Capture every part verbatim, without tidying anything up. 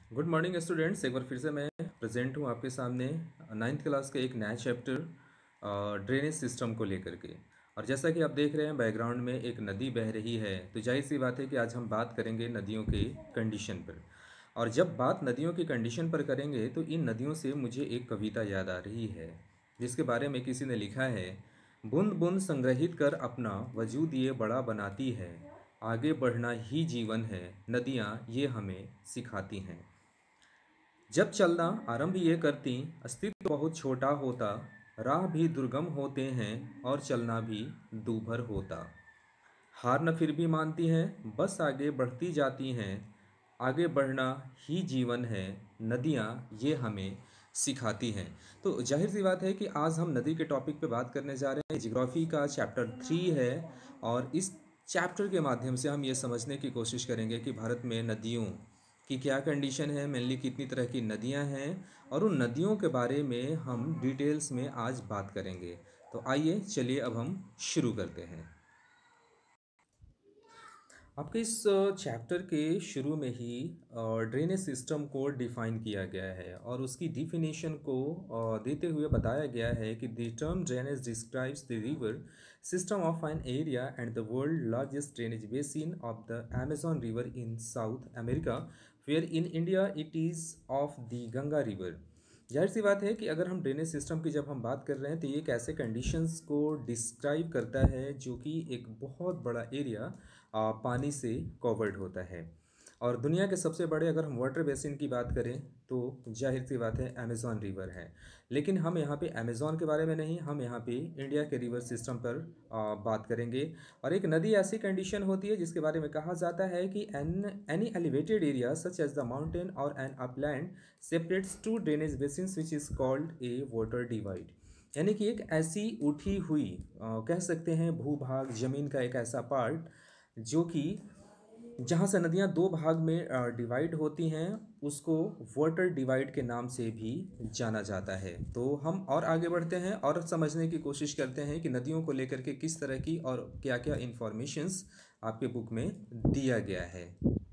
Good morning students. एक बार फिर से मैं प्रेजेंट हूँ आपके सामने नाइन्थ क्लास के एक नया चैप्टर ड्रेनेज सिस्टम को लेकर के। और जैसा कि आप देख रहे हैं बैकग्राउंड में एक नदी बह रही है, तो जाहिर सी बात है कि आज हम बात करेंगे नदियों के कंडीशन पर। और जब बात नदियों की कंडीशन पर करेंगे तो इन नदियों से मुझे एक कविता याद आ रही है, जिसके बारे में किसी ने लिखा है। बूंद बूंद संग्रहित कर अपना वजूद ये बड़ा बनाती है, आगे बढ़ना ही जीवन है, नदियाँ ये हमें सिखाती हैं। जब चलना आरंभ ये करती, अस्तित्व बहुत छोटा होता, राह भी दुर्गम होते हैं और चलना भी दूभर होता। हार न फिर भी मानती हैं, बस आगे बढ़ती जाती हैं, आगे बढ़ना ही जीवन है, नदियाँ ये हमें सिखाती हैं। तो जाहिर सी बात है कि आज हम नदी के टॉपिक पे बात करने जा रहे हैं। जियोग्राफी का चैप्टर थ्री है, और इस चैप्टर के माध्यम से हम ये समझने की कोशिश करेंगे कि भारत में नदियों की क्या कंडीशन है, मेनली कितनी तरह की नदियां हैं, और उन नदियों के बारे में हम डिटेल्स में आज बात करेंगे। तो आइए चलिए अब हम शुरू करते हैं। आपके इस चैप्टर के शुरू में ही ड्रेनेज सिस्टम को डिफाइन किया गया है, और उसकी डिफिनेशन को अ, देते हुए बताया गया है कि the term drainage describes the river system of an area and the world largest drainage basin of the Amazon river in South America, where in India it is of the Ganga river. जाहिर सी बात है कि अगर हम drainage system की जब हम बात कर रहे हैं तो ये एक ऐसे कंडीशंस को डिस्क्राइब करता है जो कि एक बहुत बड़ा एरिया आ, पानी से कवर्ड होता है। और दुनिया के सबसे बड़े अगर हम वाटर बेसिन की बात करें तो जाहिर सी बात है अमेज़ॉन रिवर है। लेकिन हम यहाँ पे अमेज़ॉन के बारे में नहीं, हम यहाँ पे इंडिया के रिवर सिस्टम पर आ, बात करेंगे। और एक नदी ऐसी कंडीशन होती है जिसके बारे में कहा जाता है कि an any elevated area such as the mountain और an upland separates two drainage basins which is called a water divide. यानी कि एक ऐसी उठी हुई आ, कह सकते हैं भूभाग, जमीन का एक ऐसा पार्ट जो कि जहाँ से नदियाँ दो भाग में डिवाइड होती हैं, उसको वाटर डिवाइड के नाम से भी जाना जाता है। तो हम और आगे बढ़ते हैं और समझने की कोशिश करते हैं कि नदियों को लेकर के किस तरह की और क्या क्या इंफॉर्मेशंस आपके बुक में दिया गया है।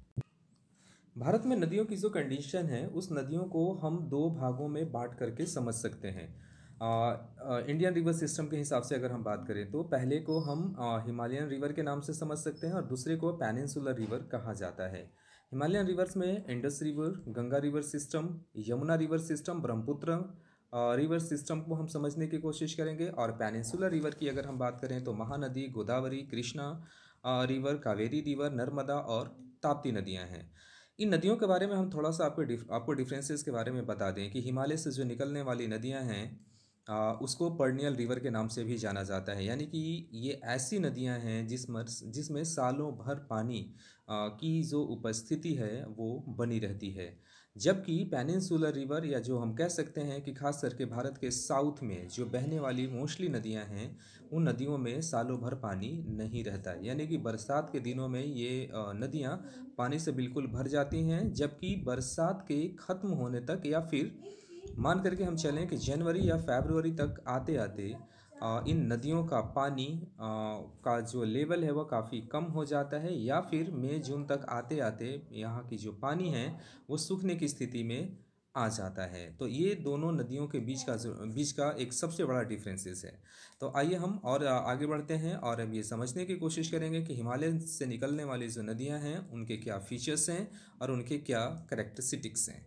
भारत में नदियों की जो कंडीशन है, उस नदियों को हम दो भागों में बांट करके समझ सकते हैं। आ, आ, इंडियन रिवर सिस्टम के हिसाब से अगर हम बात करें तो पहले को हम आ, हिमालयन रिवर के नाम से समझ सकते हैं, और दूसरे को पेनिनसुलर रिवर कहा जाता है। हिमालयन रिवर्स में Indus river, Ganga river system, Yamuna river system, Brahmaputra river system को हम समझने की कोशिश करेंगे। और पेनिनसुलर रिवर की अगर हम बात करें तो महानदी, गोदावरी, कृष्णा रिवर, कावेरी रिवर, नर्मदा और ताप्ती नदियाँ हैं। इन नदियों के बारे में हम थोड़ा सा आपको डिफ, आपको डिफरेंसेस के बारे में बता दें कि हिमालय से जो निकलने वाली नदियां हैं, आ, उसको पर्नियल रिवर के नाम से भी जाना जाता है। यानी कि ये ऐसी नदियां हैं जिसमें जिसमें सालों भर पानी आ, की जो उपस्थिति है वो बनी रहती है। जबकि पेनिनसुलर रिवर, या जो हम कह सकते हैं कि खास करके भारत के साउथ में जो बहने वाली मोस्टली नदियां हैं, उन नदियों में सालों भर पानी नहीं रहता है। यानी कि बरसात के दिनों में ये नदियाँ पानी से बिल्कुल भर जाती हैं, जबकि बरसात के ख़त्म होने तक, या फिर मान करके हम चलें कि जनवरी या फरवरी तक आते आते आ, इन नदियों का पानी आ, का जो लेवल है वह काफ़ी कम हो जाता है, या फिर मई जून तक आते आते यहाँ की जो पानी है वो सूखने की स्थिति में आ जाता है। तो ये दोनों नदियों के बीच का जो बीच का एक सबसे बड़ा डिफरेंसेस है। तो आइए हम और आगे बढ़ते हैं और अब ये समझने की कोशिश करेंगे कि हिमालय से निकलने वाली जो नदियां हैं उनके क्या फीचर्स हैं और उनके क्या करेक्टरिस्टिक्स हैं।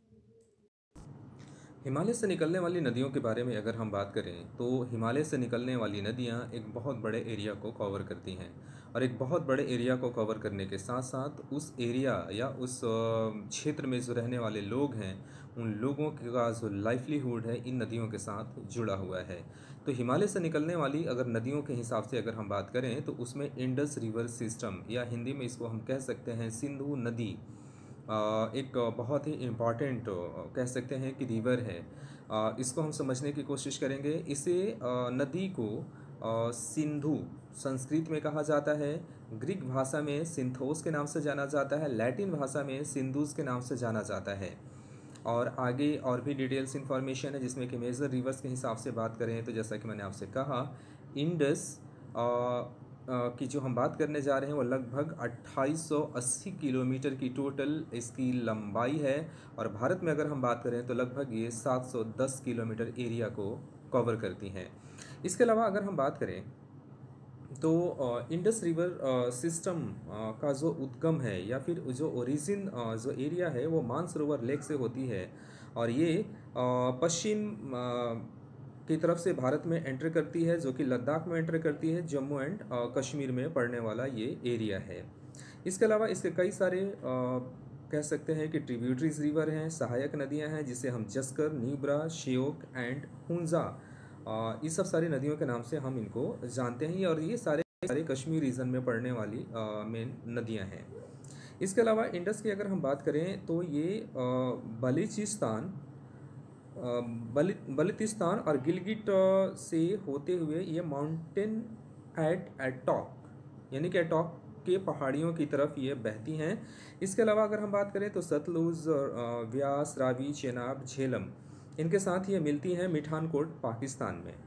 हिमालय से निकलने वाली नदियों के बारे में अगर हम बात करें तो हिमालय से निकलने वाली नदियां एक बहुत बड़े एरिया को कवर करती हैं, और एक बहुत बड़े एरिया को कवर करने के साथ साथ उस एरिया या उस अ, क्षेत्र में जो रहने वाले लोग हैं, उन लोगों का जो लाइवलीहुड है इन नदियों के साथ जुड़ा हुआ है। तो हिमालय से निकलने वाली अगर नदियों के हिसाब से अगर हम बात करें तो उसमें इंडस रिवर सिस्टम, या हिंदी में इसको हम कह सकते हैं सिंधु नदी, अ, एक बहुत ही इम्पॉर्टेंट कह सकते हैं कि रिवर है। अ, इसको हम समझने की कोशिश करेंगे। इसे अ, नदी को अ, सिंधु संस्कृत में कहा जाता है, ग्रीक भाषा में सिंथोस के नाम से जाना जाता है, लैटिन भाषा में सिंधुस के नाम से जाना जाता है। और आगे और भी डिटेल्स इन्फॉर्मेशन है, जिसमें कि मेजर रिवर्स के हिसाब से बात करें तो जैसा कि मैंने आपसे कहा, इंडस, की जो हम बात करने जा रहे हैं वो लगभग अट्ठाईस सौ अस्सी किलोमीटर की टोटल इसकी लंबाई है, और भारत में अगर हम बात करें तो लगभग ये सात सौ दस किलोमीटर एरिया को कवर करती हैं। इसके अलावा अगर हम बात करें तो इंडस रिवर सिस्टम का जो उद्गम है या फिर जो ओरिजिन जो एरिया है वो मानसरोवर लेक से होती है, और ये पश्चिम की तरफ से भारत में एंटर करती है, जो कि लद्दाख में एंटर करती है, जम्मू एंड कश्मीर में पड़ने वाला ये एरिया है। इसके अलावा इसके कई सारे आ, कह सकते हैं कि ट्रिब्यूटरीज रिवर हैं, सहायक नदियां हैं, जिसे हम जस्कर, न्यूब्रा, श्योक एंड हुंजा, इस सब सारी नदियों के नाम से हम इनको जानते हैं, और ये सारे सारे कश्मीर रीजन में पड़ने वाली मेन नदियां हैं। इसके अलावा इंडस की अगर हम बात करें तो ये बलूचिस्तान बल बलूचिस्तान और गिलगिट से होते हुए ये माउंटेन एट एटॉक यानी कि एटॉक के पहाड़ियों की तरफ ये बहती हैं। इसके अलावा अगर हम बात करें तो सतलुज, व्यास, रावी, चेनाब, झेलम, इनके साथ ये मिलती हैं मिठानकोट पाकिस्तान में।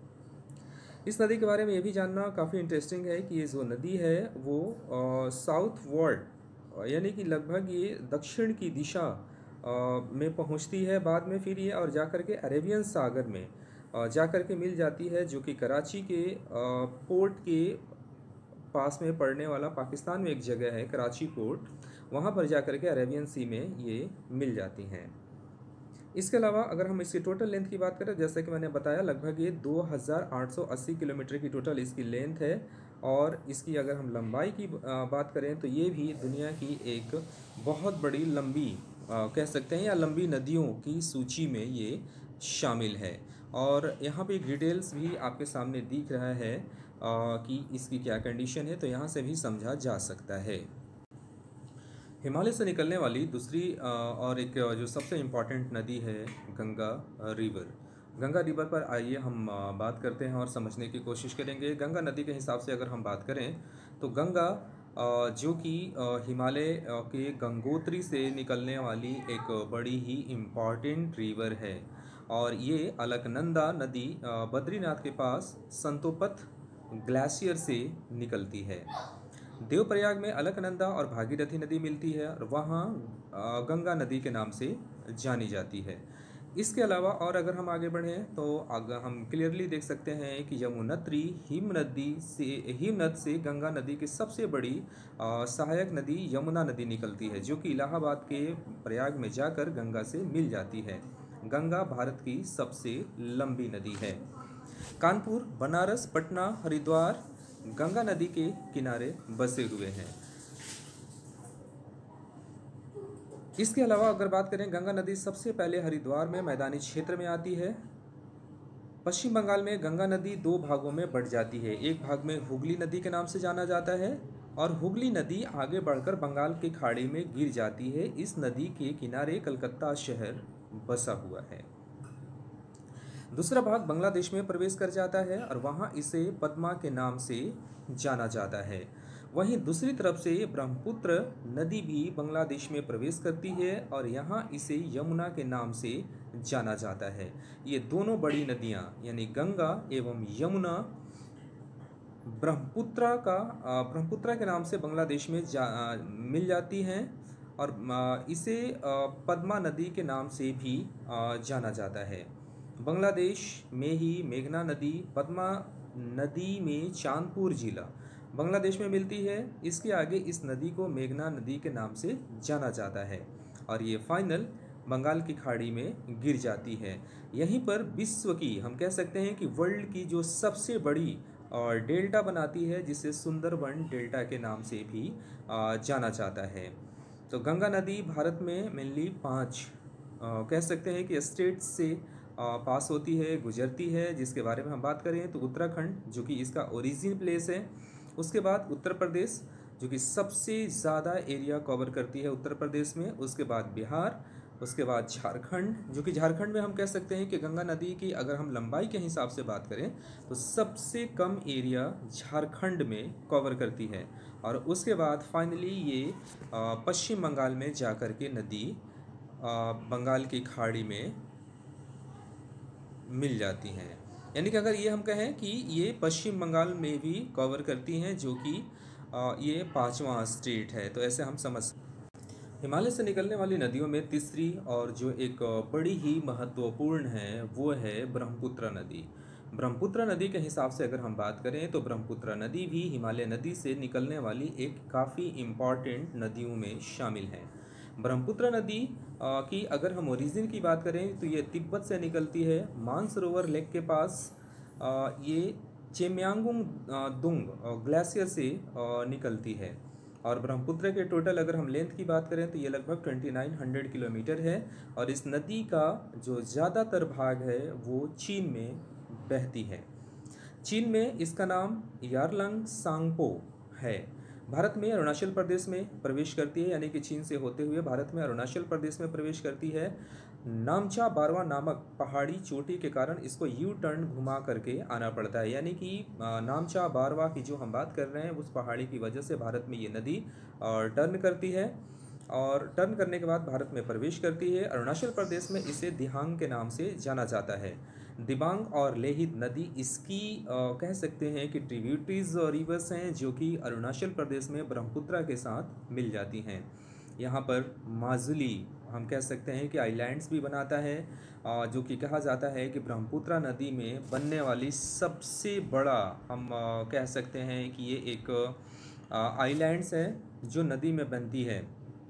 इस नदी के बारे में ये भी जानना काफ़ी इंटरेस्टिंग है कि ये जो नदी है वो साउथ वर्ल्ड यानी कि लगभग ये दक्षिण की दिशा आ, में पहुंचती है बाद में, फिर ये और जाकर के अरेबियन सागर में आ, जाकर के मिल जाती है, जो कि कराची के आ, पोर्ट के पास में पड़ने वाला पाकिस्तान में एक जगह है कराची पोर्ट, वहाँ पर जाकर के अरेबियन सी में ये मिल जाती हैं। इसके अलावा अगर हम इसकी टोटल लेंथ की बात करें, जैसे कि मैंने बताया लगभग ये दो हज़ार आठ सौ अस्सी किलोमीटर की टोटल इसकी लेंथ है, और इसकी अगर हम लंबाई की बात करें तो ये भी दुनिया की एक बहुत बड़ी लंबी कह सकते हैं या लंबी नदियों की सूची में ये शामिल है। और यहाँ पे डिटेल्स भी आपके सामने दिख रहा है आ, कि इसकी क्या कंडीशन है, तो यहाँ से भी समझा जा सकता है। हिमालय से निकलने वाली दूसरी और एक जो सबसे इम्पॉर्टेंट नदी है गंगा रिवर। गंगा रिवर पर आइए हम बात करते हैं और समझने की कोशिश करेंगे। गंगा नदी के हिसाब से अगर हम बात करें तो गंगा जो कि हिमालय के गंगोत्री से निकलने वाली एक बड़ी ही इम्पॉर्टेंट रिवर है, और ये अलकनंदा नदी बद्रीनाथ के पास संतोपत ग्लेशियर से निकलती है। देवप्रयाग में अलकनंदा और भागीरथी नदी मिलती है, और वहाँ गंगा नदी के नाम से जानी जाती है। इसके अलावा और अगर हम आगे बढ़ें तो अगर हम क्लियरली देख सकते हैं कि यमुनोत्री हिमनदी से हिमनद से गंगा नदी की सबसे बड़ी सहायक नदी यमुना नदी निकलती है, जो कि इलाहाबाद के प्रयाग में जाकर गंगा से मिल जाती है। गंगा भारत की सबसे लंबी नदी है। कानपुर, बनारस, पटना, हरिद्वार गंगा नदी के किनारे बसे हुए हैं। इसके अलावा अगर बात करें, गंगा नदी सबसे पहले हरिद्वार में मैदानी क्षेत्र में आती है। पश्चिम बंगाल में गंगा नदी दो भागों में बढ़ जाती है। एक भाग में हुगली नदी के नाम से जाना जाता है, और हुगली नदी आगे बढ़कर बंगाल की खाड़ी में गिर जाती है। इस नदी के किनारे कलकत्ता शहर बसा हुआ है। दूसरा भाग बांग्लादेश में प्रवेश कर जाता है, और वहाँ इसे पद्मा के नाम से जाना जाता है। वहीं दूसरी तरफ से ब्रह्मपुत्र नदी भी बांग्लादेश में प्रवेश करती है, और यहाँ इसे यमुना के नाम से जाना जाता है। ये दोनों बड़ी नदियाँ यानी गंगा एवं यमुना ब्रह्मपुत्र का ब्रह्मपुत्र के नाम से बांग्लादेश में जा, आ, मिल जाती हैं, और आ, इसे आ, पद्मा नदी के नाम से भी आ, जाना जाता है। बांग्लादेश में ही मेघना नदी पद्मा नदी में चांदपुर जिला बांग्लादेश में मिलती है। इसके आगे इस नदी को मेघना नदी के नाम से जाना जाता है, और ये फाइनल बंगाल की खाड़ी में गिर जाती है। यहीं पर विश्व की हम कह सकते हैं कि वर्ल्ड की जो सबसे बड़ी और डेल्टा बनाती है, जिसे सुंदरबन डेल्टा के नाम से भी जाना जाता है। तो गंगा नदी भारत में मेनली पाँच कह सकते हैं कि स्टेट से पास होती है, गुजरती है। जिसके बारे में हम बात करें तो उत्तराखंड जो कि इसका ओरिजिन प्लेस है, उसके बाद उत्तर प्रदेश जो कि सबसे ज़्यादा एरिया कवर करती है उत्तर प्रदेश में, उसके बाद बिहार, उसके बाद झारखंड जो कि झारखंड में हम कह सकते हैं कि गंगा नदी की अगर हम लंबाई के हिसाब से बात करें तो सबसे कम एरिया झारखंड में कवर करती है, और उसके बाद फाइनली ये पश्चिम बंगाल में जाकर के नदी बंगाल की खाड़ी में मिल जाती हैं। यानी कि अगर ये हम कहें कि ये पश्चिम बंगाल में भी कवर करती हैं, जो कि अ, ये पांचवा स्टेट है, तो ऐसे हम समझ। हिमालय से निकलने वाली नदियों में तीसरी और जो एक बड़ी ही महत्वपूर्ण है वो है ब्रह्मपुत्र नदी। ब्रह्मपुत्र नदी के हिसाब से अगर हम बात करें तो ब्रह्मपुत्र नदी भी हिमालय नदी से निकलने वाली एक काफ़ी इम्पॉर्टेंट नदियों में शामिल है। ब्रह्मपुत्र नदी अ, की अगर हम ओरिजिन की बात करें तो ये तिब्बत से निकलती है, मानसरोवर लेक के पास अ, ये चेम्यांगुंग अ, दुंग अ, ग्लेशियर से अ, निकलती है। और ब्रह्मपुत्र के टोटल अगर हम लेंथ की बात करें तो ये लगभग ट्वेंटी नाइन हंड्रेड किलोमीटर है। और इस नदी का जो ज़्यादातर भाग है वो चीन में बहती है। चीन में इसका नाम यारलंग सांगपो है। भारत में अरुणाचल प्रदेश में प्रवेश करती है, यानी कि चीन से होते हुए भारत में अरुणाचल प्रदेश में प्रवेश करती है। नामचा बारवा नामक पहाड़ी चोटी के कारण इसको यू टर्न घुमा करके आना पड़ता है, यानी कि अ, नामचा बारवा की जो हम बात कर रहे हैं उस पहाड़ी की वजह से भारत में ये नदी टर्न करती है और टर्न करने के बाद भारत में प्रवेश करती है। अरुणाचल प्रदेश में इसे दिहांग के नाम से जाना जाता है। दिबांग और लेहित नदी इसकी अ, कह सकते हैं कि ट्रिब्यूटरीज और रिवर्स हैं जो कि अरुणाचल प्रदेश में ब्रह्मपुत्र के साथ मिल जाती हैं। यहाँ पर माजुली हम कह सकते हैं कि आइलैंड्स भी बनाता है, अ, जो कि कहा जाता है कि ब्रह्मपुत्र नदी में बनने वाली सबसे बड़ा हम अ, कह सकते हैं कि ये एक आइलैंड्स है जो नदी में बनती है।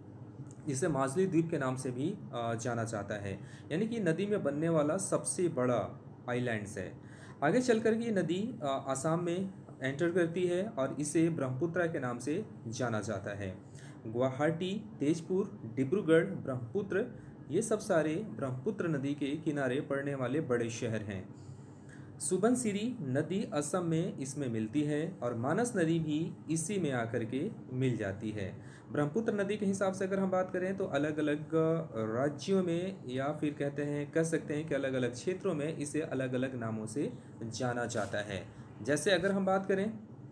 इसे माजुली द्वीप के नाम से भी अ, जाना जाता है, यानी कि नदी में बनने वाला सबसे बड़ा आइलैंड्स है। आगे चलकर के ये नदी अ, आसाम में एंटर करती है और इसे ब्रह्मपुत्र के नाम से जाना जाता है। गुवाहाटी, तेजपुर, डिब्रूगढ़, ब्रह्मपुत्र ये सब सारे ब्रह्मपुत्र नदी के किनारे पड़ने वाले बड़े शहर हैं। सुबनसिरी नदी असम में इसमें मिलती है और मानस नदी भी इसी में आकर के मिल जाती है। ब्रह्मपुत्र नदी के हिसाब से अगर हम बात करें तो अलग अलग राज्यों में या फिर कहते हैं कह सकते हैं कि अलग अलग क्षेत्रों में इसे अलग अलग नामों से जाना जाता है। जैसे अगर हम बात करें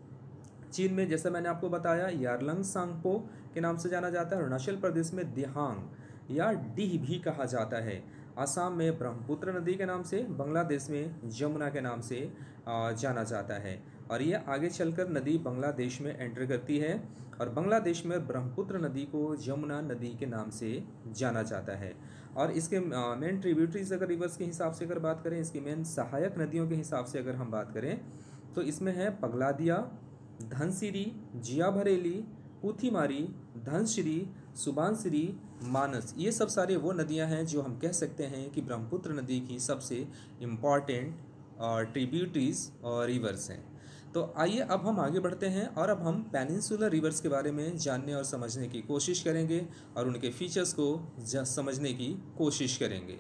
चीन में, जैसा मैंने आपको बताया, यारलंग सांगपो के नाम से जाना जाता है। अरुणाचल प्रदेश में दिहांग या डीह भी कहा जाता है। असम में ब्रह्मपुत्र नदी के नाम से, बांग्लादेश में जमुना के नाम से आ, जाना जाता है। और ये आगे चलकर नदी बांग्लादेश में एंटर करती है और बांग्लादेश में ब्रह्मपुत्र नदी को जमुना नदी के नाम से जाना जाता है। और इसके मेन ट्रिब्यूटरीज अगर रिवर्स के हिसाब से अगर बात करें, इसकी मेन सहायक नदियों के हिसाब से अगर हम बात करें तो इसमें है पगलादिया, धनसिरी, जिया भरेली, पुथीमारी, धनसिरी, सुबानसिरी, मानस, ये सब सारे वो नदियां हैं जो हम कह सकते हैं कि ब्रह्मपुत्र नदी की सबसे इम्पॉर्टेंट ट्रिब्यूटरीज और रिवर्स हैं। तो आइए अब हम आगे बढ़ते हैं और अब हम पेनिनसुलर रिवर्स के बारे में जानने और समझने की कोशिश करेंगे और उनके फीचर्स को समझने की कोशिश करेंगे।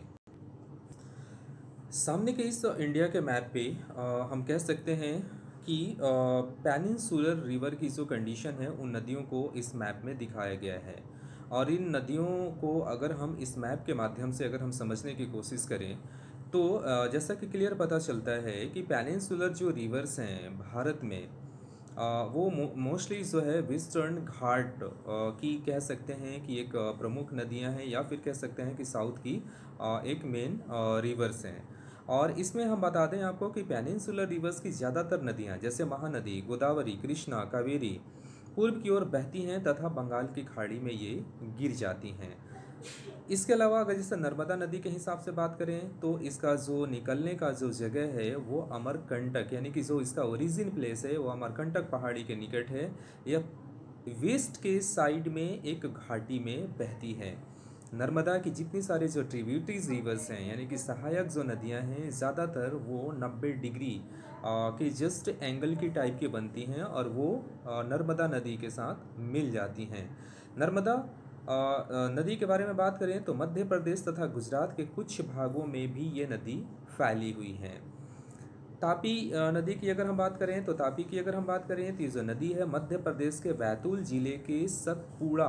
सामने के इस इंडिया के मैप पे आ, हम कह सकते हैं कि पेनिनसुलर रिवर की जो कंडीशन है उन नदियों को इस मैप में दिखाया गया है। और इन नदियों को अगर हम इस मैप के माध्यम से अगर हम समझने की कोशिश करें तो अ, जैसा कि क्लियर पता चलता है कि पेनिनसुलर जो रिवर्स हैं भारत में अ, वो मोस्टली जो है वेस्टर्न घाट अ, की कह सकते हैं कि एक अ, प्रमुख नदियां हैं या फिर कह सकते हैं कि साउथ की अ, एक मेन रिवर्स हैं। और इसमें हम बता दें आपको कि पेनिनसुलर रिवर्स की ज़्यादातर नदियां जैसे महानदी, गोदावरी, कृष्णा, कावेरी पूर्व की ओर बहती हैं तथा बंगाल की खाड़ी में ये गिर जाती हैं। इसके अलावा अगर जैसे नर्मदा नदी के हिसाब से बात करें तो इसका जो निकलने का जो जगह है वो अमरकंटक, यानी कि जो इसका ओरिजिन प्लेस है वो अमरकंटक पहाड़ी के निकट है। यह वेस्ट के साइड में एक घाटी में बहती है। नर्मदा की जितनी सारे जो ट्रिब्यूटरीज रिवर्स हैं यानी कि सहायक जो नदियां हैं ज़्यादातर वो नब्बे डिग्री के जस्ट एंगल की टाइप की बनती हैं और वो आ, नर्मदा नदी के साथ मिल जाती हैं। नर्मदा आ, आ, नदी के बारे में बात करें तो मध्य प्रदेश तथा गुजरात के कुछ भागों में भी ये नदी फैली हुई है। तापी नदी की अगर हम बात करें तो तापी की अगर हम बात करें तो ये जो नदी है मध्य प्रदेश के बैतूल जिले के सतपुड़ा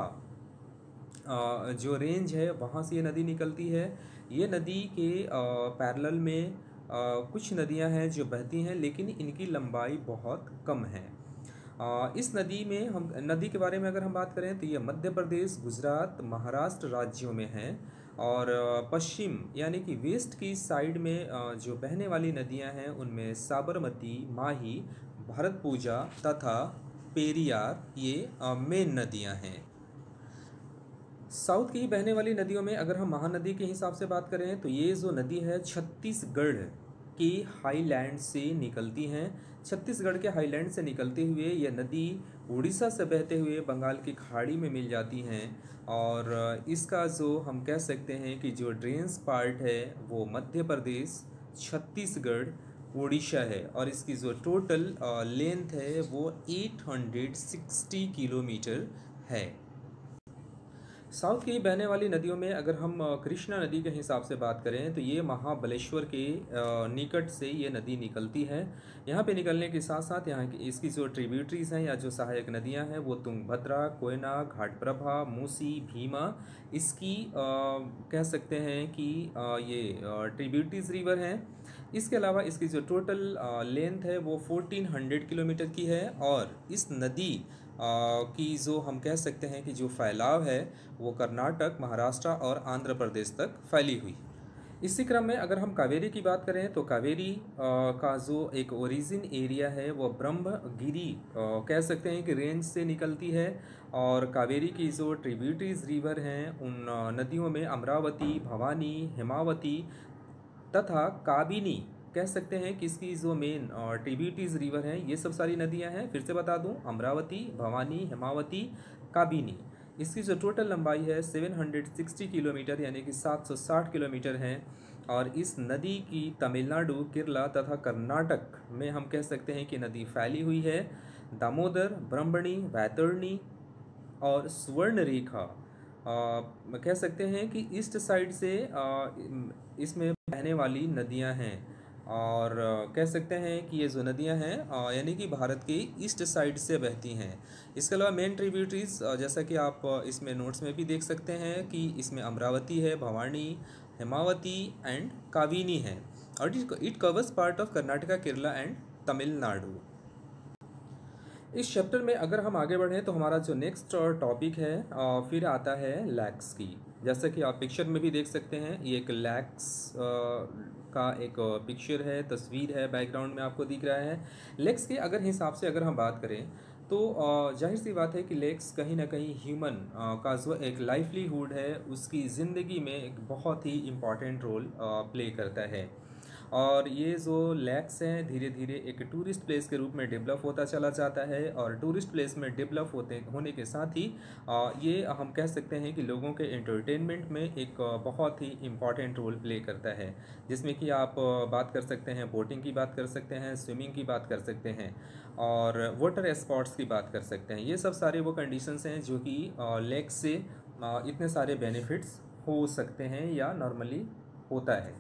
जो रेंज है वहाँ से ये नदी निकलती है। ये नदी के पैरेलल में आ, कुछ नदियां हैं जो बहती हैं लेकिन इनकी लंबाई बहुत कम है। आ, इस नदी में हम नदी के बारे में अगर हम बात करें तो ये मध्य प्रदेश, गुजरात, महाराष्ट्र राज्यों में है और अ, पश्चिम यानी कि वेस्ट की साइड में अ, जो बहने वाली नदियां हैं उनमें साबरमती, माही, भारतपूजा तथा पेरियार ये मेन नदियां हैं। साउथ की ही बहने वाली नदियों में अगर हम महानदी के हिसाब से बात करें तो ये जो नदी है छत्तीसगढ़ की हाईलैंड से निकलती हैं। छत्तीसगढ़ के हाईलैंड से निकलते हुए यह नदी उड़ीसा से बहते हुए बंगाल की खाड़ी में मिल जाती हैं। और इसका जो हम कह सकते हैं कि जो ड्रेन्स पार्ट है वो मध्य प्रदेश, छत्तीसगढ़, उड़ीसा है। और इसकी जो टोटल लेंथ है वो आठ सौ साठ किलोमीटर है। साउथ की बहने वाली नदियों में अगर हम अ, कृष्णा नदी के हिसाब से बात करें तो ये महाबलेश्वर के अ, निकट से ये नदी निकलती है। यहाँ पे निकलने के साथ साथ यहाँ की इसकी जो ट्रिब्यूटरीज हैं या जो सहायक नदियाँ हैं वो तुंगभद्रा, कोयना, घाटप्रभा, मूसी, भीमा इसकी अ, कह सकते हैं कि अ, ये ट्रिब्यूटरीज रिवर हैं। इसके अलावा इसकी जो टोटल लेंथ है वो फोर्टीन हंड्रेड किलोमीटर की है। और इस नदी अ, की जो हम कह सकते हैं कि जो फैलाव है वो कर्नाटक, महाराष्ट्र और आंध्र प्रदेश तक फैली हुई। इसी क्रम में अगर हम कावेरी की बात करें तो कावेरी अ, का जो एक ओरिजिन एरिया है वो ब्रह्मगिरी अ, कह सकते हैं कि रेंज से निकलती है। और कावेरी की जो ट्रिब्यूटरीज रिवर हैं उन अ, नदियों में अमरावती, भवानी, हेमावती तथा काबिनी कह सकते हैं कि इसकी जो मेन ट्रिब्यूटरीज रिवर हैं ये सब सारी नदियां हैं। फिर से बता दूं, अमरावती, भवानी, हेमावती, काबिनी। इसकी जो टोटल लंबाई है सात सौ साठ किलोमीटर यानी कि सात सौ साठ किलोमीटर है। और इस नदी की तमिलनाडु, केरला तथा कर्नाटक में हम कह सकते हैं कि नदी फैली हुई है। दामोदर, ब्रह्मणी, वैतरणी और सुवर्णरेखा अ, कह सकते हैं कि ईस्ट साइड से अ, इम- इसमें बहने वाली नदियां हैं। और अ, कह सकते हैं कि ये जो नदियां हैं अ, यानी कि भारत की ईस्ट साइड से बहती हैं। इसके अलावा मेन ट्रिब्यूटरीज जैसा कि आप अ, इसमें नोट्स में भी देख सकते हैं कि इसमें अमरावती है, भवानी, हेमावती एंड काविनी है। और it covers part of Karnataka, Kerala and Tamil Nadu. इस चैप्टर में अगर हम आगे बढ़ें तो हमारा जो नेक्स्ट टॉपिक है अ, फिर आता है लैक्स की। जैसा कि आप पिक्चर में भी देख सकते हैं ये एक लैक्स का एक पिक्चर है, तस्वीर है, बैकग्राउंड में आपको दिख रहा है। लेक्स के अगर हिसाब से अगर हम बात करें तो अ, जाहिर सी बात है कि लेक्स कहीं ना कहीं ह्यूमन का जो एक लाइवलीहुड है उसकी ज़िंदगी में एक बहुत ही इम्पॉर्टेंट रोल प्ले करता है। और ये जो लैक्स हैं धीरे धीरे एक टूरिस्ट प्लेस के रूप में डेवलप होता चला जाता है। और टूरिस्ट प्लेस में डेवलप होते होने के साथ ही आ, ये हम कह सकते हैं कि लोगों के एंटरटेनमेंट में एक आ, बहुत ही इम्पॉर्टेंट रोल प्ले करता है। जिसमें कि आप आ, बात कर सकते हैं, बोटिंग की बात कर सकते हैं, स्विमिंग की बात कर सकते हैं और वाटर स्पोर्ट्स की बात कर सकते हैं। ये सब सारे वो कंडीशंस हैं जो कि लेक से आ, इतने सारे बेनिफिट्स हो सकते हैं या नॉर्मली होता है।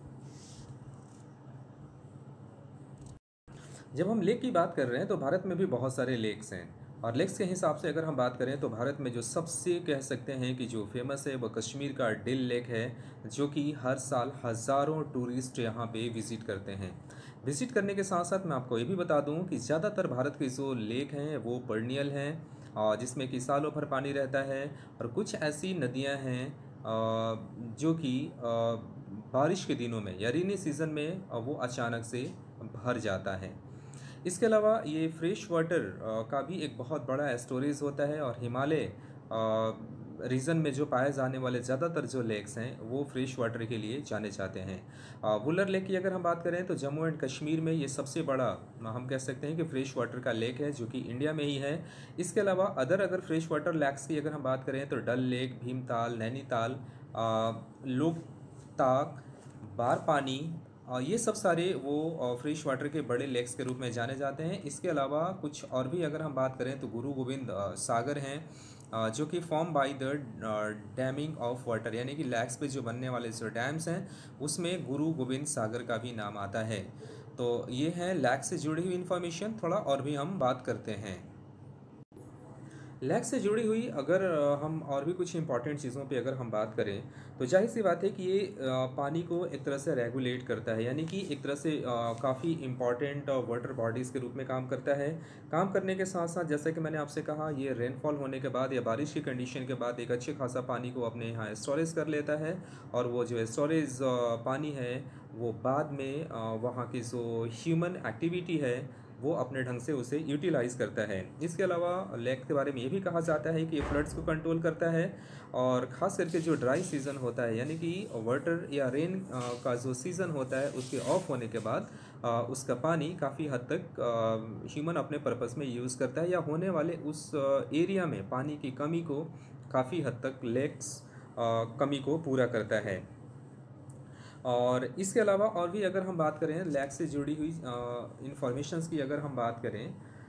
जब हम लेक की बात कर रहे हैं तो भारत में भी बहुत सारे लेक्स हैं। और लेक्स के हिसाब से अगर हम बात करें तो भारत में जो सबसे कह सकते हैं कि जो फेमस है वो कश्मीर का डिल लेक है, जो कि हर साल हज़ारों टूरिस्ट यहाँ पे विज़िट करते हैं। विज़िट करने के साथ साथ मैं आपको ये भी बता दूँ कि ज़्यादातर भारत के जो लेक हैं वो पर्नियल हैं और जिसमें कि सालों भर पानी रहता है। और कुछ ऐसी नदियाँ हैं अ, जो कि अ, बारिश के दिनों में या रेनी सीज़न में अ, वो अचानक से भर जाता है। इसके अलावा ये फ्रेश वाटर का भी एक बहुत बड़ा स्टोरेज होता है। और हिमालय रीजन में जो पाए जाने वाले ज़्यादातर जो लेक्स हैं वो फ्रेश वाटर के लिए जाने जाते हैं। अ, वुलर लेक की अगर हम बात करें तो जम्मू एंड कश्मीर में ये सबसे बड़ा अ, हम कह सकते हैं कि फ्रेश वाटर का लेक है जो कि इंडिया में ही है। इसके अलावा अदर अगर फ्रेश वाटर लेक्स की अगर हम बात करें तो डल लेक, भीमताल, नैनीताल, अ, लोकताक, बारपानी, अ, ये सब सारे वो फ्रेश वाटर के बड़े लेक्स के रूप में जाने जाते हैं। इसके अलावा कुछ और भी अगर हम बात करें तो गुरु गोविंद अ, सागर हैं अ, जो कि form by the damming of water यानी कि लेक्स पे जो बनने वाले जो डैम्स हैं उसमें गुरु गोविंद सागर का भी नाम आता है। तो ये है लेक्स से जुड़ी हुई इन्फॉर्मेशन। थोड़ा और भी हम बात करते हैं। लैग से जुड़ी हुई अगर अ, हम और भी कुछ इंपॉर्टेंट चीज़ों पे अगर हम बात करें तो जाहिर सी बात है कि ये अ, पानी को एक तरह से रेगुलेट करता है, यानी कि एक तरह से काफ़ी इंपॉर्टेंट वाटर बॉडीज़ के रूप में काम करता है। काम करने के साथ साथ जैसा कि मैंने आपसे कहा, ये रेनफॉल होने के बाद या बारिश की कंडीशन के बाद एक अच्छे खासा पानी को अपने यहाँ स्टोरेज कर लेता है, और वो जो स्टोरेज पानी है वो बाद में अ, वहाँ की जो ह्यूमन एक्टिविटी है वो अपने ढंग से उसे यूटिलाइज़ करता है। इसके अलावा लेक के बारे में ये भी कहा जाता है कि ये फ्लड्स को कंट्रोल करता है, और ख़ास करके जो ड्राई सीज़न होता है, यानी कि वाटर या रेन का जो सीज़न होता है उसके ऑफ होने के बाद अ, उसका पानी काफ़ी हद तक ह्यूमन अपने पर्पस में यूज़ करता है, या होने वाले उस एरिया में पानी की कमी को काफ़ी हद तक लेक्स कमी को पूरा करता है। और इसके अलावा और भी अगर हम बात करें लैग से जुड़ी हुई इंफॉर्मेशंस की, अगर हम बात करें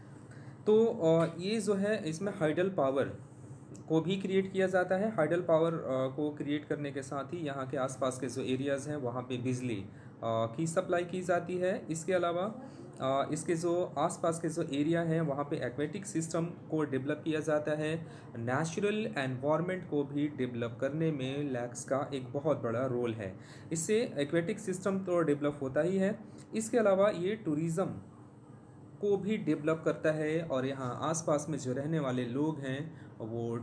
तो अ, ये जो है इसमें हाइडल पावर को भी क्रिएट किया जाता है। हाइडल पावर को क्रिएट करने के साथ ही यहाँ के आसपास के जो एरियाज़ हैं वहाँ पे बिजली अ, की सप्लाई की जाती है। इसके अलावा अ, इसके जो आसपास के जो एरिया हैं वहाँ पे एक्वेटिक सिस्टम को डेवलप किया जाता है। नेचुरल एनवायरनमेंट को भी डेवलप करने में लैक्स का एक बहुत बड़ा रोल है। इससे एक्वेटिक सिस्टम तो डेवलप होता ही है, इसके अलावा ये टूरिज़्म को भी डेवलप करता है, और यहाँ आसपास में जो रहने वाले लोग हैं वो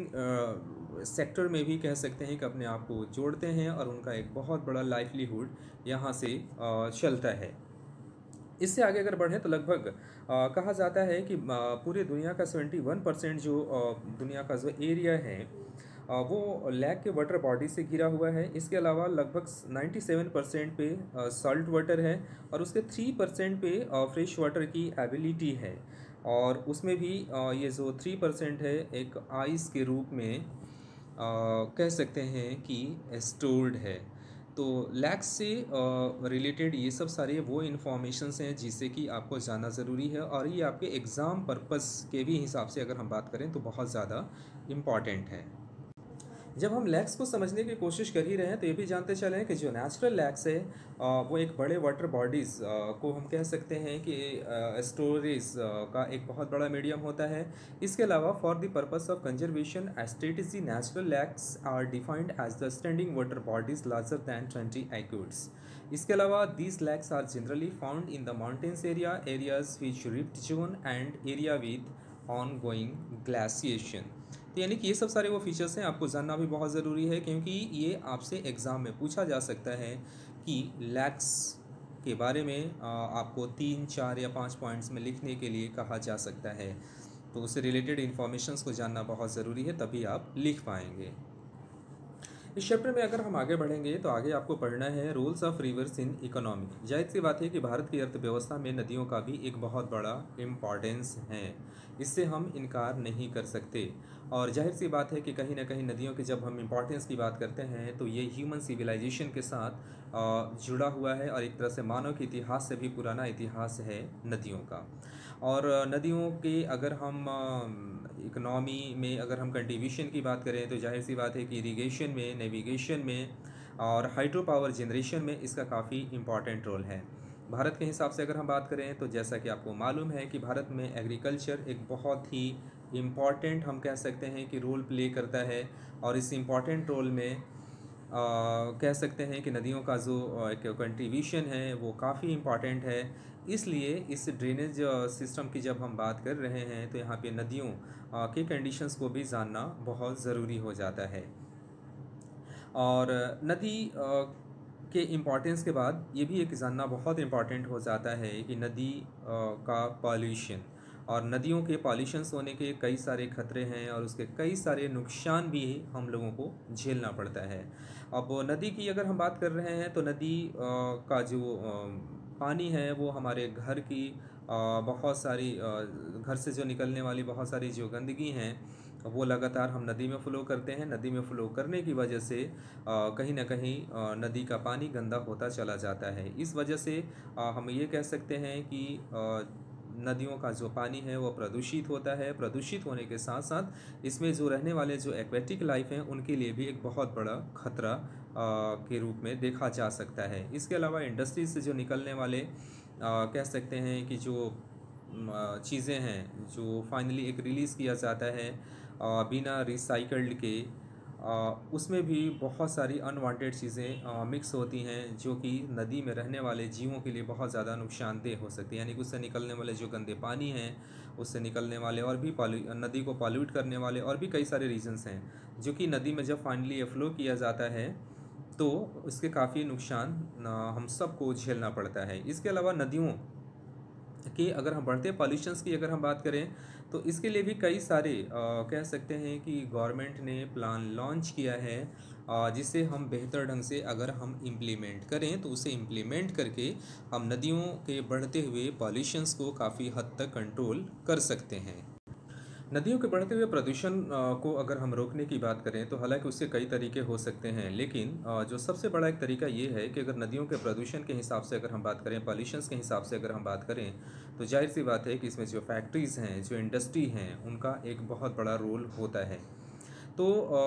टूरिंग सेक्टर में भी कह सकते हैं कि अपने आप को जोड़ते हैं, और उनका एक बहुत बड़ा लाइवलीहुड यहाँ से अ, चलता है। इससे आगे अगर बढ़ें तो लगभग अ, कहा जाता है कि अ, पूरे दुनिया का सेवेंटी वन परसेंट जो अ, दुनिया का जो एरिया है अ, वो लैक के वाटर बॉडी से घिरा हुआ है। इसके अलावा लगभग नाइन्टी सेवन परसेंट पे सॉल्ट वाटर है, और उसके थ्री परसेंट पे फ्रेश वाटर की एबिलिटी है, और उसमें भी अ, ये जो थ्री परसेंट है एक आइस के रूप में अ, कह सकते हैं कि स्टोर्ड है। तो लैक्स से रिलेटेड ये सब सारे वो इन्फॉर्मेशंस हैं जिससे कि आपको जानना ज़रूरी है, और ये आपके एग्ज़ाम पर्पस के भी हिसाब से अगर हम बात करें तो बहुत ज़्यादा इम्पॉर्टेंट है। जब हम लैक्स को समझने की कोशिश कर ही रहे हैं तो ये भी जानते चलें कि जो नेचुरल लैक्स है अ, वो एक बड़े वाटर बॉडीज़ को हम कह सकते हैं कि स्टोरेज का एक बहुत बड़ा मीडियम होता है। इसके अलावा for the purpose of conservation strategy natural lakes are defined as the standing water bodies larger than twenty acutes. इसके अलावा these lakes are generally found in the mountains area areas which rift zone and area with on going glaciation. तो यानी कि ये सब सारे वो features हैं, आपको जानना भी बहुत ज़रूरी है, क्योंकि ये आपसे एग्ज़ाम में पूछा जा सकता है कि लैक्स के बारे में आ, आपको तीन चार या पाँच पॉइंट्स में लिखने के लिए कहा जा सकता है। तो उससे रिलेटेड इन्फॉर्मेशंस को जानना बहुत ज़रूरी है, तभी आप लिख पाएंगे। इस चैप्टर में अगर हम आगे बढ़ेंगे तो आगे आपको पढ़ना है roles of rivers in economy. जाहिर सी बात है कि भारत की अर्थव्यवस्था में नदियों का भी एक बहुत बड़ा इम्पॉर्टेंस है, इससे हम इनकार नहीं कर सकते। और जाहिर सी बात है कि कहीं ना कहीं नदियों की जब हम इम्पॉर्टेंस की बात करते हैं तो ये ह्यूमन सिविलाइजेशन के साथ अ, जुड़ा हुआ है, और एक तरह से मानव के इतिहास से भी पुराना इतिहास है नदियों का। और अ, नदियों के अगर हम इकनॉमी में अगर हम कंट्रीब्यूशन की बात करें तो जाहिर सी बात है कि इरिगेशन में, नेविगेशन में और हाइड्रो पावर जनरेशन में इसका काफ़ी इम्पॉर्टेंट रोल है। भारत के हिसाब से अगर हम बात करें तो जैसा कि आपको मालूम है कि भारत में एग्रीकल्चर एक बहुत ही इम्पॉर्टेंट हम कह सकते हैं कि रोल प्ले करता है, और इस इम्पॉर्टेंट रोल में अ, कह सकते हैं कि नदियों का जो अ, एक कंट्रीब्यूशन है वो काफ़ी इम्पॉर्टेंट है। इसलिए इस ड्रेनेज सिस्टम की जब हम बात कर रहे हैं तो यहाँ पे नदियों अ, के कंडीशंस को भी जानना बहुत ज़रूरी हो जाता है। और नदी अ, के इम्पोर्टेंस के बाद ये भी एक जानना बहुत इम्पॉर्टेंट हो जाता है कि नदी अ, का पॉल्यूशन, और नदियों के पॉल्यूशंस होने के कई सारे खतरे हैं, और उसके कई सारे नुकसान भी हम लोगों को झेलना पड़ता है। अब नदी की अगर हम बात कर रहे हैं तो नदी अ, का जो अ, पानी है वो हमारे घर की अ, बहुत सारी अ, घर से जो निकलने वाली बहुत सारी जो गंदगी हैं वो लगातार हम नदी में फ़्लो करते हैं। नदी में फ़्लो करने की वजह से अ, कहीं ना कहीं अ, नदी का पानी गंदा होता चला जाता है। इस वजह से अ, हम ये कह सकते हैं कि अ, नदियों का जो पानी है वो प्रदूषित होता है। प्रदूषित होने के साथ साथ इसमें जो रहने वाले जो एक्वेटिक लाइफ हैं उनके लिए भी एक बहुत बड़ा खतरा अ, के रूप में देखा जा सकता है। इसके अलावा इंडस्ट्री से जो निकलने वाले अ, कह सकते हैं कि जो चीज़ें हैं जो फाइनली एक रिलीज़ किया जाता है अ, बिना रिसाइकल्ड के, अ, उसमें भी बहुत सारी अनवांटेड चीज़ें मिक्स होती हैं जो कि नदी में रहने वाले जीवों के लिए बहुत ज़्यादा नुकसानदेह हो सकती है। यानी कि उससे निकलने वाले जो गंदे पानी हैं, उससे निकलने वाले और भी पॉल्यू नदी को पॉल्यूट करने वाले और भी कई सारे रीजंस हैं जो कि नदी में जब फाइनली ये फ्लो किया जाता है तो उसके काफ़ी नुकसान अ, हम सबको झेलना पड़ता है। इसके अलावा नदियों कि अगर हम बढ़ते पॉल्यूशंस की अगर हम बात करें तो इसके लिए भी कई सारे अ, कह सकते हैं कि गवर्नमेंट ने प्लान लॉन्च किया है, अ, जिसे हम बेहतर ढंग से अगर हम इम्प्लीमेंट करें तो उसे इम्प्लीमेंट करके हम नदियों के बढ़ते हुए पॉल्यूशंस को काफ़ी हद तक कंट्रोल कर सकते हैं। नदियों के बढ़ते हुए प्रदूषण अ, को अगर हम रोकने की बात करें तो हालांकि उससे कई तरीके हो सकते हैं, लेकिन अ, जो सबसे बड़ा एक तरीका ये है कि अगर नदियों के प्रदूषण के हिसाब से अगर हम बात करें, पॉल्यूशंस के हिसाब से अगर हम बात करें, तो जाहिर सी बात है कि इसमें जो फैक्ट्रीज़ हैं, जो इंडस्ट्री हैं, उनका एक बहुत बड़ा रोल होता है। तो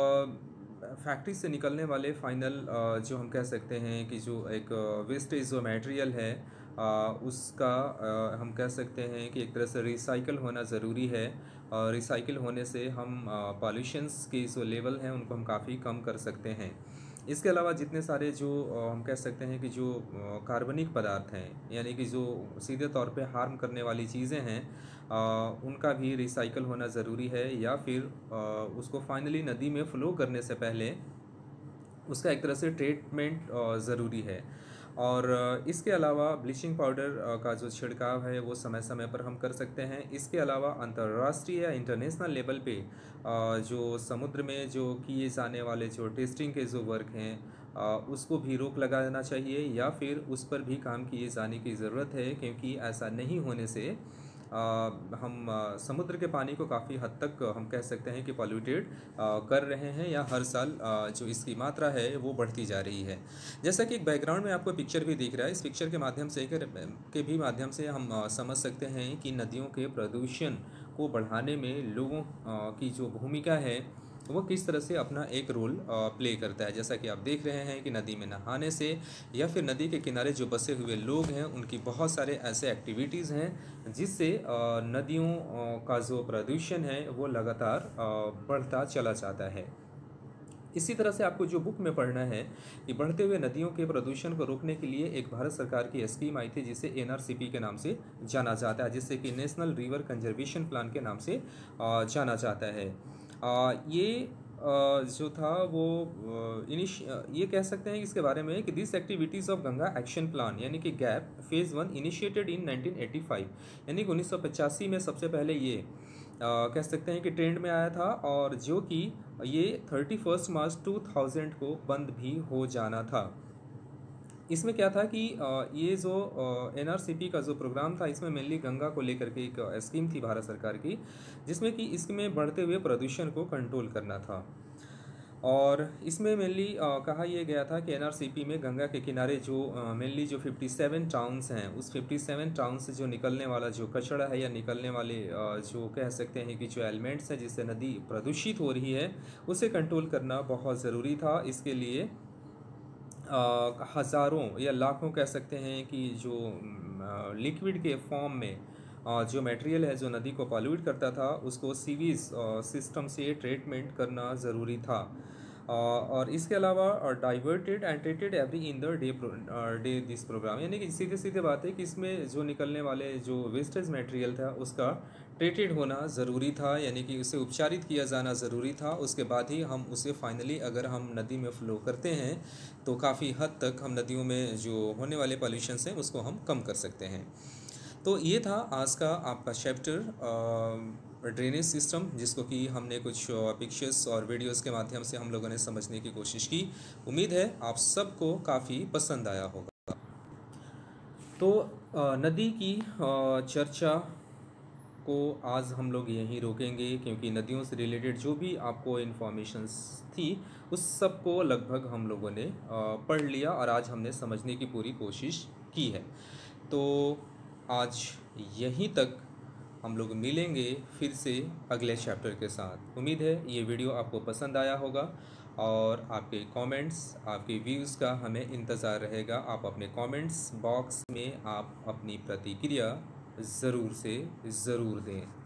फैक्ट्री से निकलने वाले फाइनल जो हम कह सकते हैं कि जो एक वेस्टेज जो मटेरियल है, अ, उसका अ, हम कह सकते हैं कि एक तरह से रिसाइकल होना ज़रूरी है। और रिसाइकिल होने से हम पॉल्यूशंस के जो लेवल हैं उनको हम काफ़ी कम कर सकते हैं। इसके अलावा जितने सारे जो अ, हम कह सकते हैं कि जो अ, कार्बनिक पदार्थ हैं, यानी कि जो सीधे तौर पे हार्म करने वाली चीज़ें हैं, अ, उनका भी रिसाइकल होना ज़रूरी है, या फिर अ, उसको फाइनली नदी में फ़्लो करने से पहले उसका एक तरह से ट्रीटमेंट ज़रूरी है। और अ, इसके अलावा ब्लीचिंग पाउडर अ, का जो छिड़काव है वो समय समय पर हम कर सकते हैं। इसके अलावा अंतर्राष्ट्रीय या इंटरनेशनल लेवल पे अ, जो समुद्र में जो किए जाने वाले जो टेस्टिंग के जो वर्क हैं, अ, उसको भी रोक लगाना चाहिए, या फिर उस पर भी काम किए जाने की ज़रूरत है, क्योंकि ऐसा नहीं होने से अ, हम अ, समुद्र के पानी को काफ़ी हद तक हम कह सकते हैं कि पॉल्यूटेड कर रहे हैं, या हर साल अ, जो इसकी मात्रा है वो बढ़ती जा रही है। जैसा कि एक बैकग्राउंड में आपको पिक्चर भी दिख रहा है, इस पिक्चर के माध्यम से के के भी माध्यम से हम अ, समझ सकते हैं कि नदियों के प्रदूषण को बढ़ाने में लोगों अ, की जो भूमिका है वो किस तरह से अपना एक रोल प्ले करता है। जैसा कि आप देख रहे हैं कि नदी में नहाने से या फिर नदी के किनारे जो बसे हुए लोग हैं उनकी बहुत सारे ऐसे एक्टिविटीज़ हैं जिससे अ, नदियों अ, का जो प्रदूषण है वो लगातार अ, बढ़ता चला जाता है। इसी तरह से आपको जो बुक में पढ़ना है कि बढ़ते हुए नदियों के प्रदूषण को रोकने के लिए एक भारत सरकार की स्कीम आई थी जिसे एन आर सी पी के नाम से जाना जाता है, जिससे कि नेशनल रिवर कंजर्वेशन प्लान के नाम से अ, जाना जाता है। अ, ये अ, जो था वो इनिश ये कह सकते हैं कि इसके बारे में कि this activities of Ganga action plan यानी कि GAP phase one initiated in nineteen eighty five, यानी कि उन्नीस सौ पचासी में सबसे पहले ये अ, कह सकते हैं कि ट्रेंड में आया था, और जो कि ये thirty first March two thousand को बंद भी हो जाना था। इसमें क्या था कि अ, ये जो एन आर सी पी का जो प्रोग्राम था, इसमें मेनली गंगा को लेकर के एक अ, स्कीम थी भारत सरकार की, जिसमें कि इसमें बढ़ते हुए प्रदूषण को कंट्रोल करना था। और इसमें मेनली कहा यह गया था कि एन आर सी पी में गंगा के किनारे जो मेनली जो फिफ्टी सेवन टाउन्स हैं, उस फिफ्टी सेवन टाउन से जो निकलने वाला जो कचरा है या निकलने वाले अ, जो कह सकते हैं कि जो एलिमेंट्स हैं जिससे नदी प्रदूषित हो रही है, उसे कंट्रोल करना बहुत ज़रूरी था। इसके लिए अ, हज़ारों या लाखों कह सकते हैं कि जो लिक्विड के फॉर्म में अ, जो मटेरियल है जो नदी को पॉल्यूट करता था, उसको सीवीज सिस्टम से ट्रीटमेंट करना ज़रूरी था। अ, और इसके अलावा diverted and treated every in the day day this program, यानी कि सीधे सीधे बात है कि इसमें जो निकलने वाले जो वेस्टेज मटेरियल था उसका ट्रीटेड होना ज़रूरी था, यानी कि उसे उपचारित किया जाना ज़रूरी था। उसके बाद ही हम उसे फाइनली अगर हम नदी में फ़्लो करते हैं तो काफ़ी हद तक हम नदियों में जो होने वाले पॉल्यूशंस हैं उसको हम कम कर सकते हैं। तो ये था आज का आपका चैप्टर ड्रेनेज सिस्टम, जिसको कि हमने कुछ पिक्चर्स और वीडियोस के माध्यम से हम लोगों ने समझने की कोशिश की। उम्मीद है आप सबको काफ़ी पसंद आया होगा। तो अ, नदी की अ, चर्चा को आज हम लोग यहीं रोकेंगे, क्योंकि नदियों से रिलेटेड जो भी आपको इन्फॉर्मेशंस थी उस सब को लगभग हम लोगों ने अ, पढ़ लिया और आज हमने समझने की पूरी कोशिश की है। तो आज यहीं तक, हम लोग मिलेंगे फिर से अगले चैप्टर के साथ। उम्मीद है ये वीडियो आपको पसंद आया होगा, और आपके कमेंट्स, आपके व्यूज़ का हमें इंतज़ार रहेगा। आप अपने कमेंट्स बॉक्स में आप अपनी प्रतिक्रिया ज़रूर से ज़रूर दें।